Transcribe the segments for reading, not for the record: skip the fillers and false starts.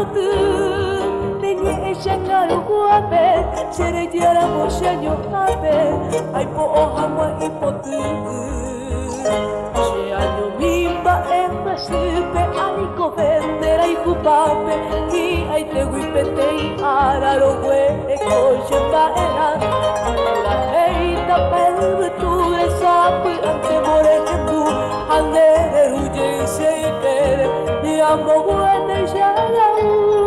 tu Nengi e shakaru kuape Sere tiara mo shanyo hape Ai po o hama i po tu She anyo mimba e masupe Ani ko vendera i kupape Ki ai te wipete i araro we e ko shemba e na La heita pelve tu e sapu ante more ke tu Andere huje se i tere Ni amo guete shalau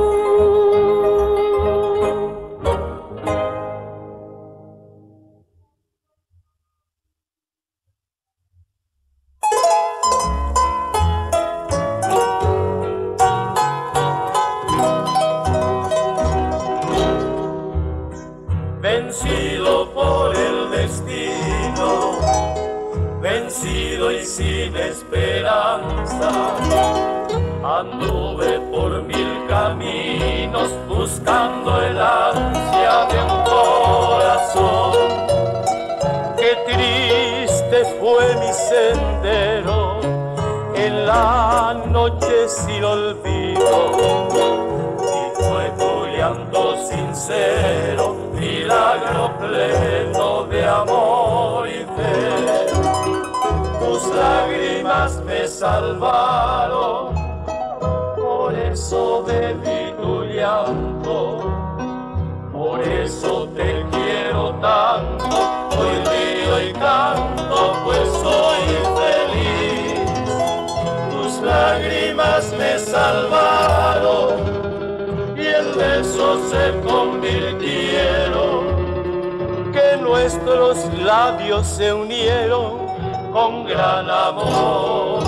Vencido por el destino, vencido y sin esperanza, anduve por 1000 caminos buscando el ansia de un corazón. Qué triste fue mi sendero en la noche sin olvido, y fue tu llanto sincero, milagro pleno de amor y fe. Tus lágrimas me salvaron, por eso bebí tu llanto, por eso te quiero tanto. Hoy río y canto, pues soy feliz. Tus lágrimas me salvaron y en besos se convirtieron, que nuestros labios se unieron con gran amor.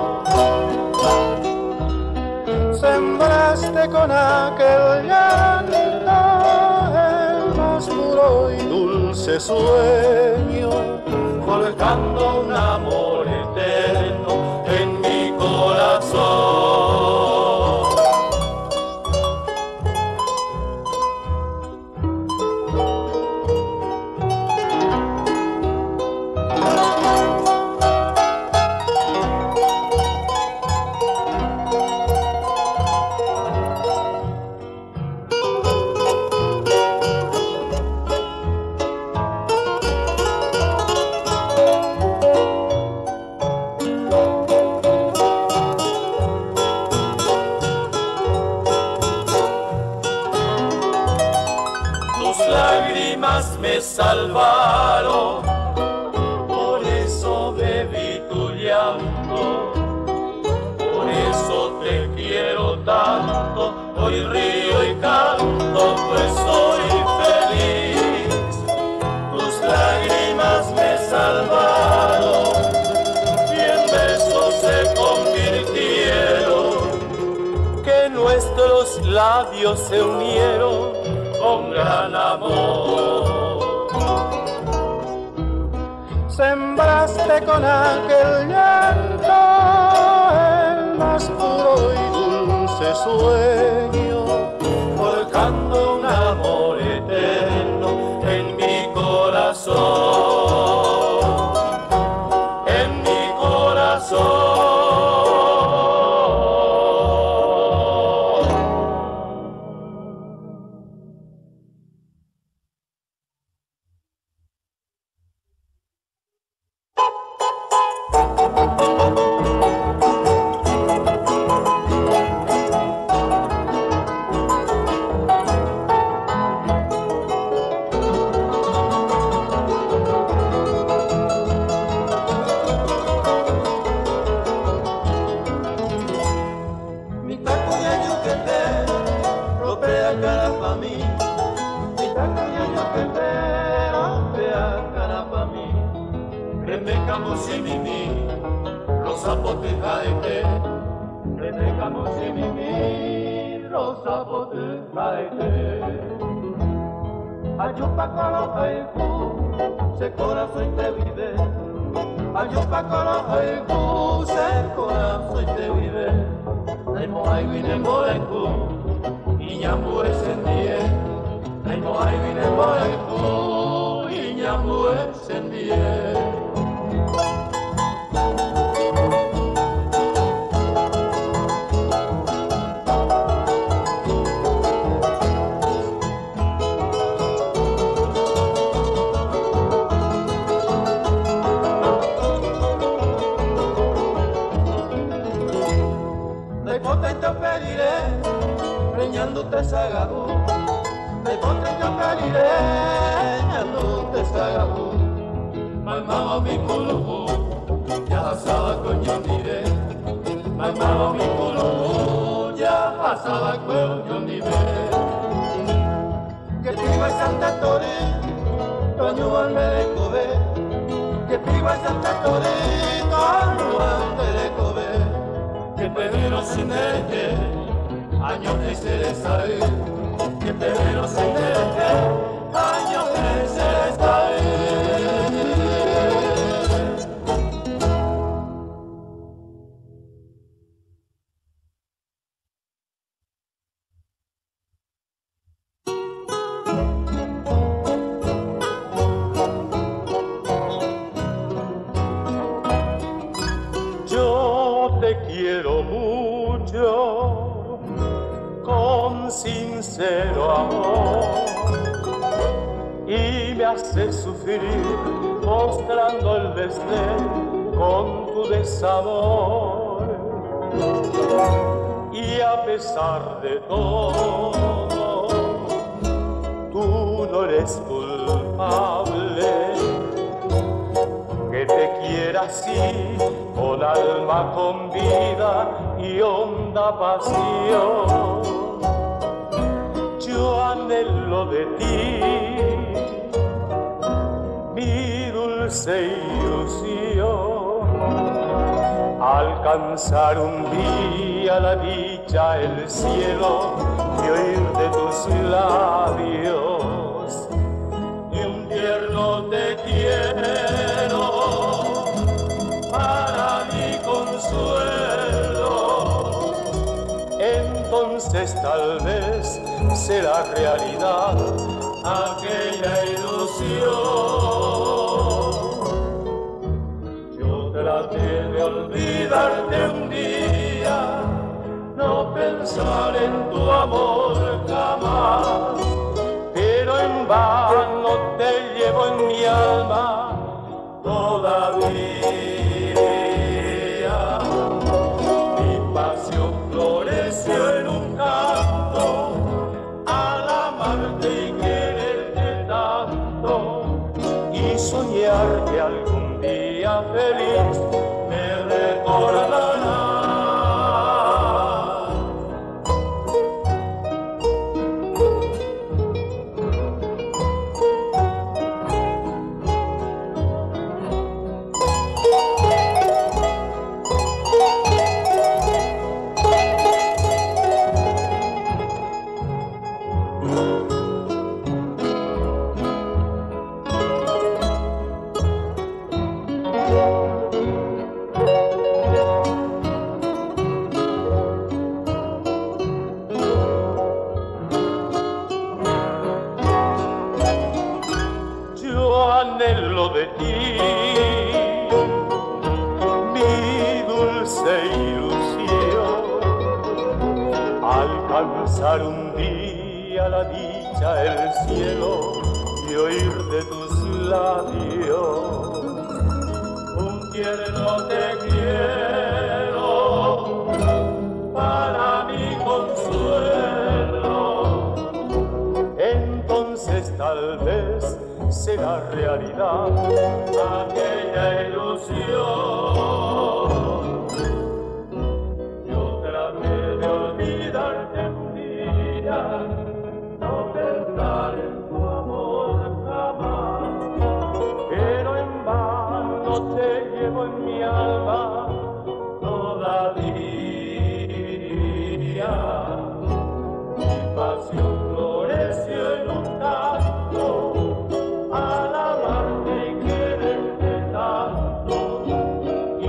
Sembraste con aquel llanto el más puro y dulce sueño, Colocando un amor eterno en mi corazón. Me salvaron, por eso bebí tu llanto, por eso te quiero tanto. Hoy río y canto, pues soy feliz. Tus lágrimas me salvaron y en besos se convirtieron, que nuestros labios se unieron con gran amor. sembraste con aquel llanto el más puro y dulce sueño, forjando un amor eterno en mi corazón, en mi corazón. ñandute sagabú, me potre yo caliré, ñandute sagabú, mamá mi culubú, ya pasaba con ñandire, mamá mi culubú, ya pasaba con ñandire. Que piba Santa Tore, Toño al Merecobe, que piba Santa Tore, Toño al Merecobe, que pedero sin deje, años de Cerezare, que pedero sin deje, años de Cerezare. Quiero mucho, con sincero amor, y me haces sufrir mostrando el desdén con tu desamor. Y a pesar de todo, tú no eres culpable. Que te quiera así, con alma, con vida y honda pasión. Yo anhelo de ti mi dulce ilusión, alcanzar un día la dicha, el cielo, y oír de tus labios y un tierno te quiero para mi consuelo. Entonces tal vez será realidad aquella ilusión. Yo traté de olvidarte un día, no pensar en tu amor jamás, pero en vano te llevo en mi alma todavía. Mi pasión floreció en un canto al amarte y quererte tanto, y soñar que algún día feliz me recordarás. Anhelo de ti mi dulce ilusión, alcanzar un día la dicha, el cielo, y oír de tus labios un tierno te quiero para mi consuelo. Entonces tal vez será realidad aquella ilusión. Yo traté de olvidarte un día, no pensar en tu amor jamás, pero en vano te llevo en mi alma todavía. Mi pasión floreció en un canto al amarte y quererte tanto, y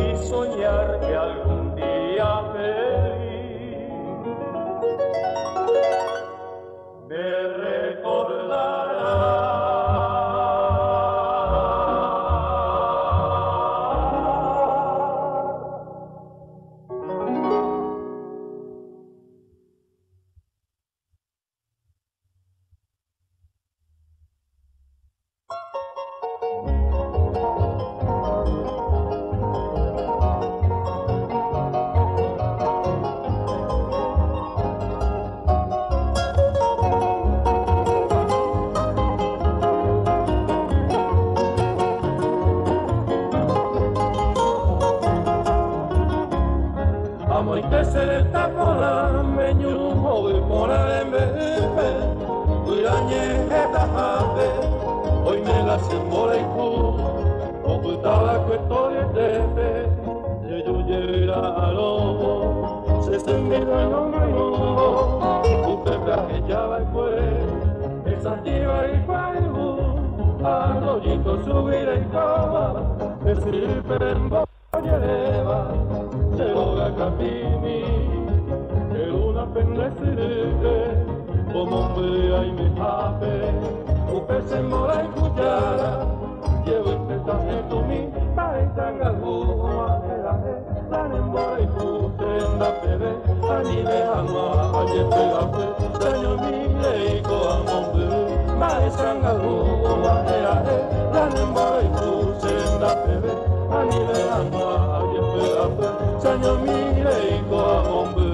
mora en bebe, uirañe etajabe, hoy me la siembra y ku, ocultaba que estoy tepe, yo llegará a lobo, se sentía no me no, usted viajaba y fue, esa chiva y paibu, a rollito subir y cama, decir perembo lleva, se logra capimi, que una pena sirve, como hombre ahí me jape, usted se mora y cuchara, llevo este taje tu mi, paisan alguna la nembora y puse en la pebe, ani de agua, aye pegape, señor mi leico a hombre, paisan alguna la nembora y puse en la pebe, ani de agua, aye pegape, señor mi leico a hombre.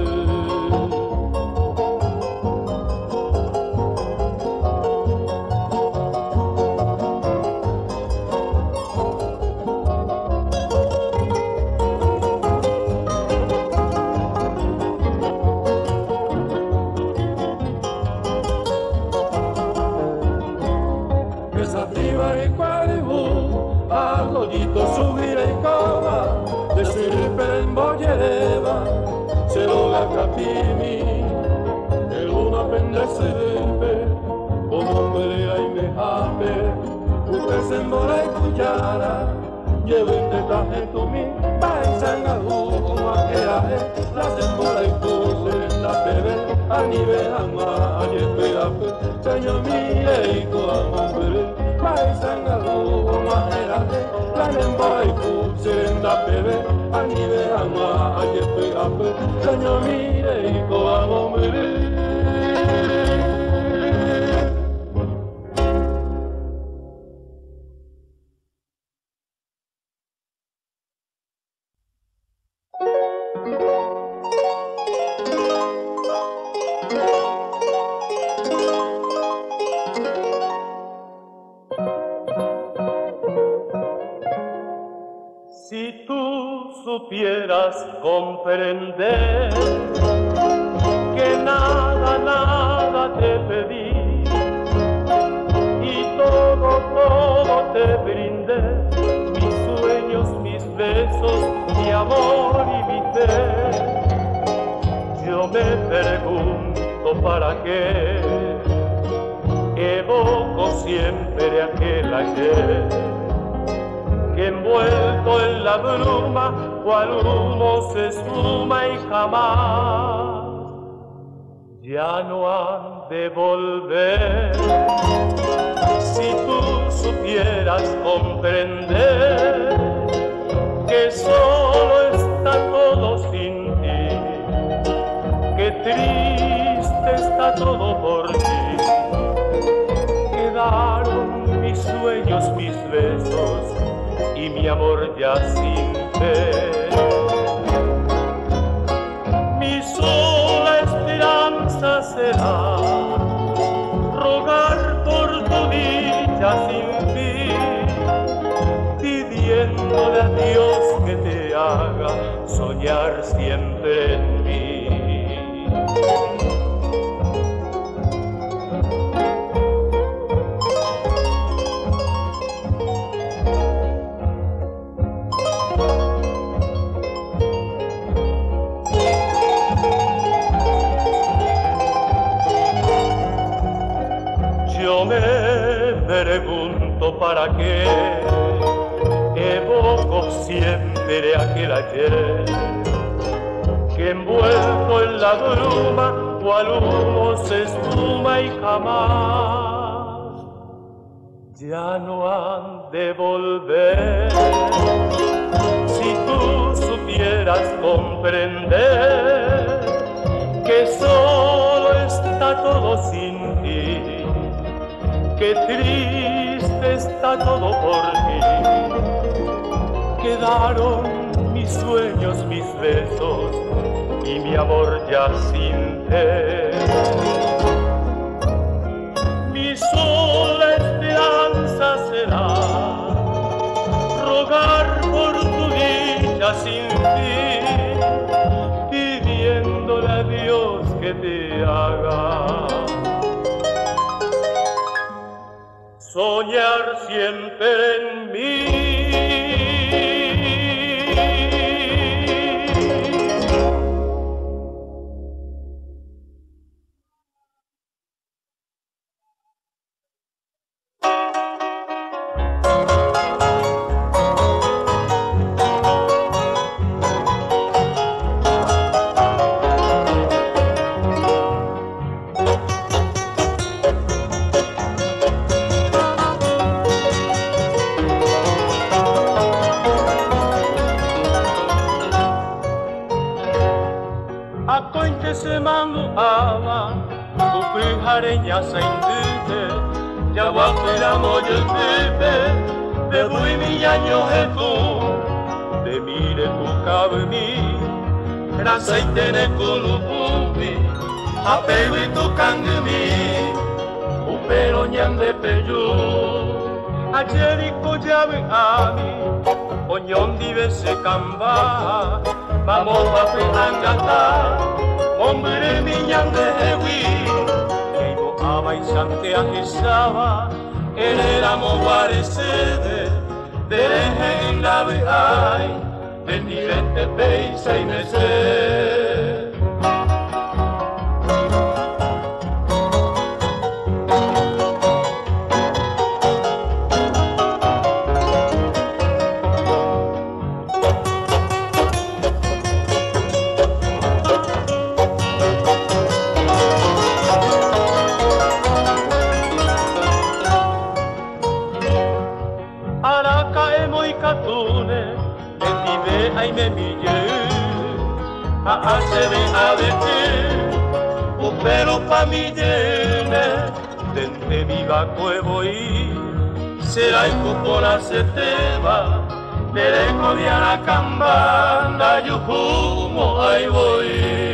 Subir y cava, decir perembo lleva, se logra capimi, el uno aprende sirve, como hombre ahí me jape, usted se mora y cuchara, llevo este taje tu mi, paisan alguna la se mora y puse en la pebe, a nivel agua, ayer pegape, señor mi leico a hombre, paisan alguna la nembora y puse en la pebe, a nivel agua, ayer pegape, señor mi leico a hombre. Si tú supieras comprender que nada, nada te pedí y todo te brindé, mis sueños, mis besos, mi amor y mi fe. Yo me pregunto para qué evoco siempre aquel ayer que envuelto en la bruma, cual humo se esfuma y jamás ya no han de volver. Si tú supieras comprender que solo está todo sin ti, que triste está todo por ti, quedaron mis sueños, mis besos y mi amor ya sin fe. Mi sola esperanza será rogar por tu dicha sin fin, pidiéndole a Dios que te haga soñar siempre en mí. Yo me pregunto para qué evoco siempre aquel ayer que envuelto en la bruma cual humo se esfuma y jamás ya no han de volver. Si tú supieras comprender que solo está todo sin ti, que triste está todo por ti, quedaron mis sueños, mis besos y mi amor ya sin fe. Mi sola esperanza será rogar por tu sin fin, pidiéndole a Dios que te haga soñar siempre en mí. Hareña saindute, ya guapelamo yo tepe, de bui mi año etu, de mire tu cabmi, rasa y tene kulukumbi, apego y tu kangmi, upero ñande peyu, ayer koyabe ami, oñón dive se kamba, vamos a pelangata, hombre mi ñande ewi. Abaixante ahisaba, eramo guarecede, dereje en la veay, de nivete peisa y mese. Hace a vete, pero pa mi llene, dente viva cuevo y será el cupona se te va, mereco de la cambanda, yo humo, ahí voy.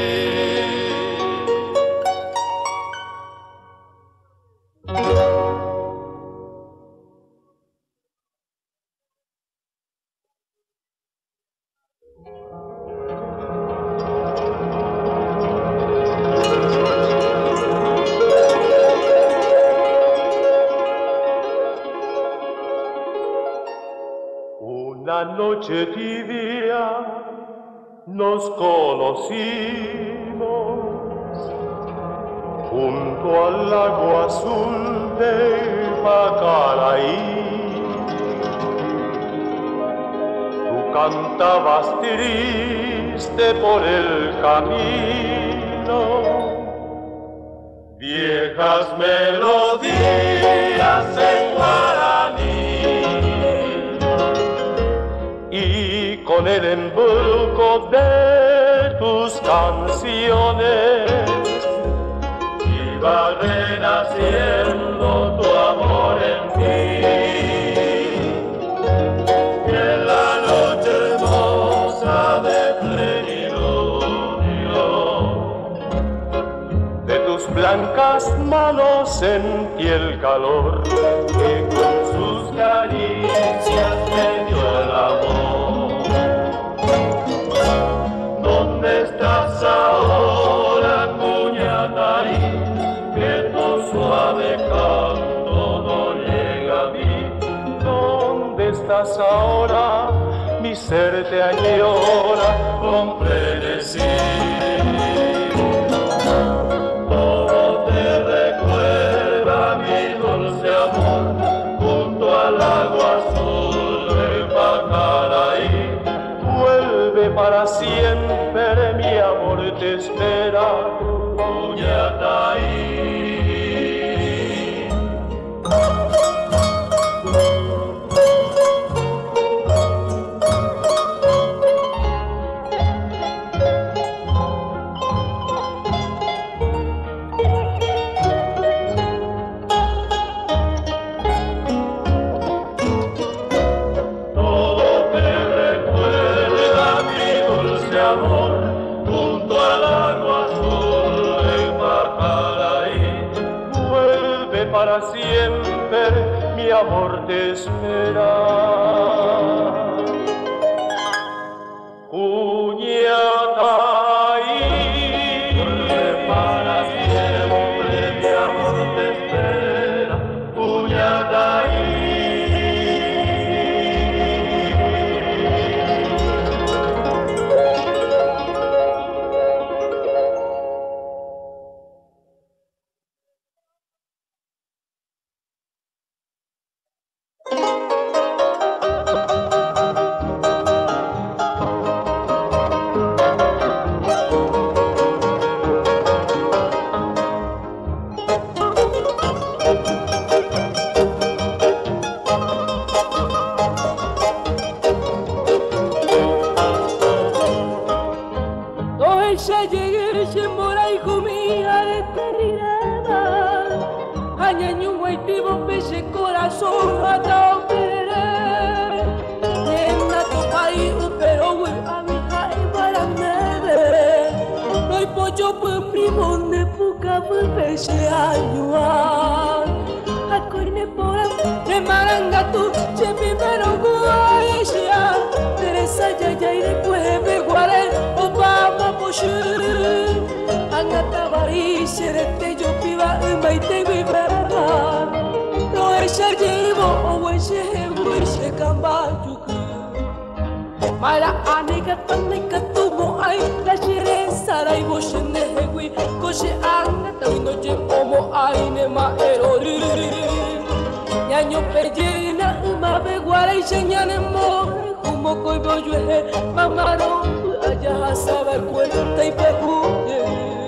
Una noche tibia nos conocimos junto al lago azul de Pacaraí. Tú cantabas triste por el camino, viejas melodías en guaraní. Y con el embrujo de tus canciones iba renaciendo tu amor en mí. Y en la noche hermosa de plenilunio de tus blancas manos sentí el calor que con sus caricias me dio el amor. ¿Dónde estás ahora, Cuñatarí? Que tu suave canto no llega a mí. ¿Dónde estás ahora? Mi ser te añora con frenesí. Todo te recuerda mi dulce amor junto al agua azul de Pacaraí. Vuelve para siempre, mi amor te espera, Cuñataí. Para siempre mi amor te espera, Cuñataí. perirema Añaño guaitivo peche corazón atao perere Nena tu país pero we amiga e para neve Noi pocho primo ne puka peche ayuan Akoine poram ne maranga tu chepi pero guaisha Teresa ya ire kuebe guare obama poshuru Angata bari serete yo piba maite vibera No esha llevo o eshe wishe kamba juku Mara aneka taneka tumo ai la shire sarai boshne hewi koshe angata no je omo ai ne ma erori Ñaño perjena ma be guara y señane mo como koi boyue mamaro allá sabe cuenta y pejuye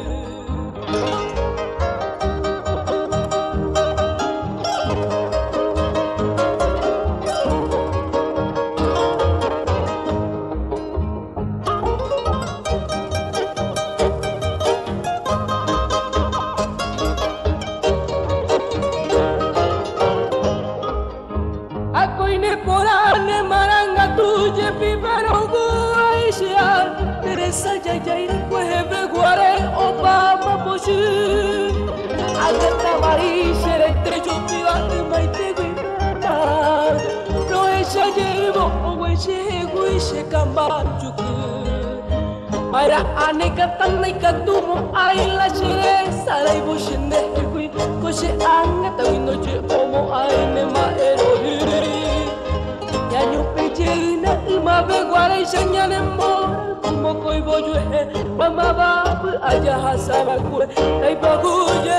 Teresa ya ire kuebe guare obama poshi Agata bari serete yo piba maite guibera No esha llevo o eshe guishe kamba juku Mara aneka taneka tumo ai la shire sarai boshne gui koshe angata no je omo ai ne ma erori Ñaño pejena ma be guare señane mo Como koi boyue mama bab aja hasaba kue ai baguye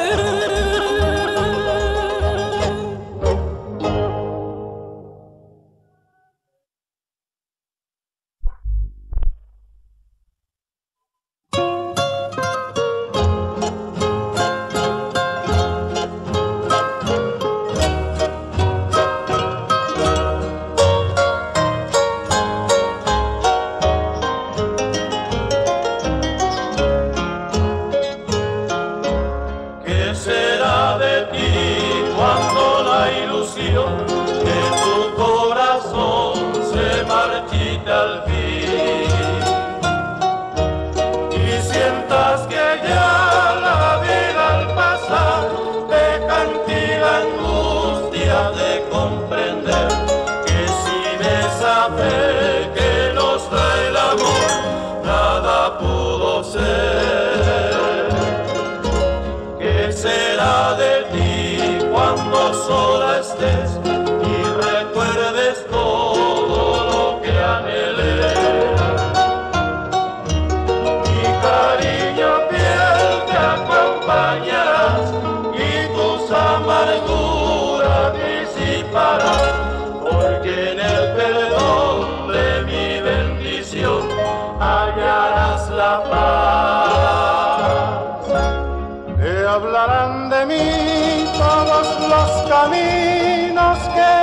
Hablarán de mí todos los caminos que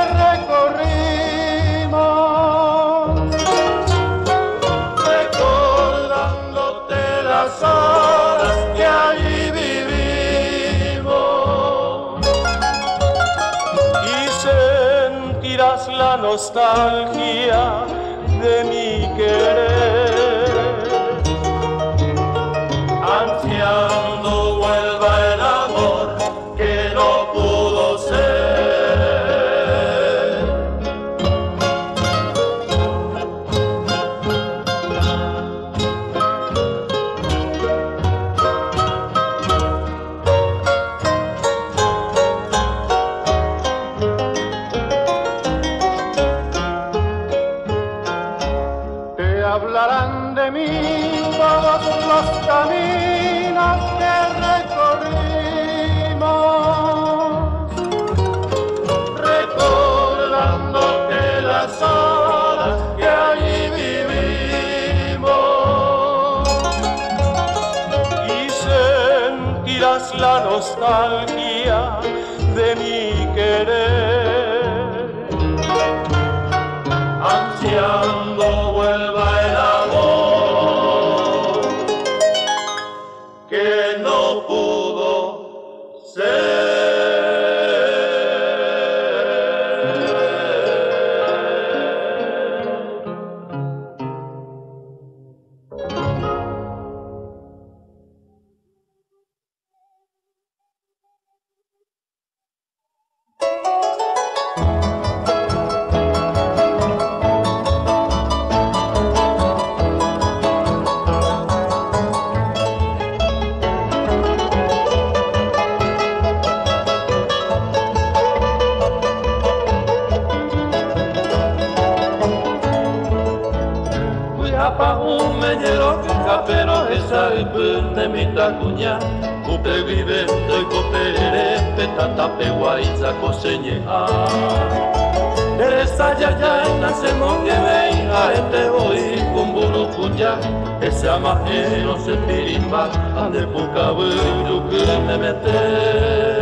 recorrimos, recordándote las horas que allí vivimos, y sentirás la nostalgia de mi querer, ansiando vuelva el amor que no pudo ser. Te hablarán de mí todos los caminos que recorrimos, recordándote las horas que allí vivimos, y sentirás la nostalgia de mi querer, ansiando vuelva el amor que no pudo Kupe vivendo y kopere petata peguaiza coseñea. Teresa ya nace monge a este hoy con burucuya. Ese amajero se pirimba ande poca bullo que me mete.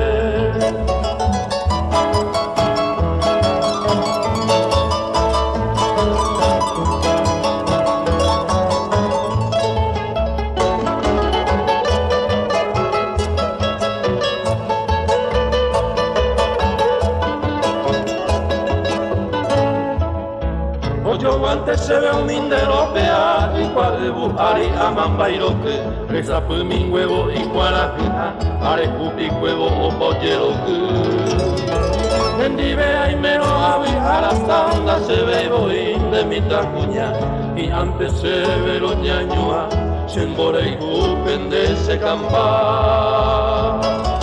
Antes se ve un mindero pea, igual de bujari a mambairoque, reza pues mi huevo igual a fija, arecupi huevo o pollero que. En divea y mero avi a las tandas se ve boín de mi tacuña, y antes se ve lo ñañoa, se embore y jupen de ese campa.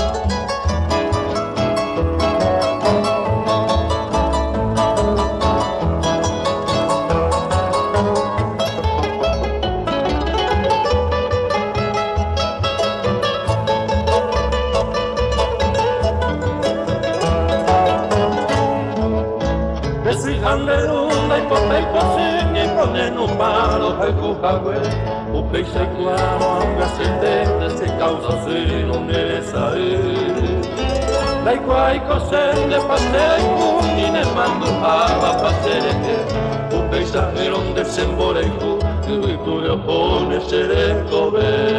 Anderunda y pote y cocina y ponen un palo al cujagüe. Upe y se claro, aunque se tete, se causa si no me sabe. La igual y cosen de pasea y cunine mandujaba pasereque. Upe y sajeron de semborecu, y tu le pone sereco ve.